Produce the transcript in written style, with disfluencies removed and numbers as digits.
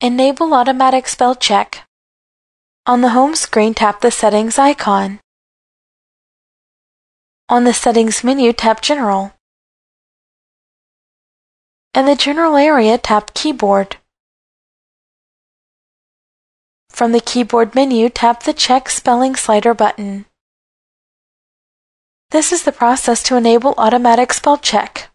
Enable automatic spell check. On the home screen, tap the Settings icon. On the Settings menu, tap General. In the General area, tap Keyboard. From the Keyboard menu, tap the Check Spelling Slider button. This is the process to enable automatic spell check.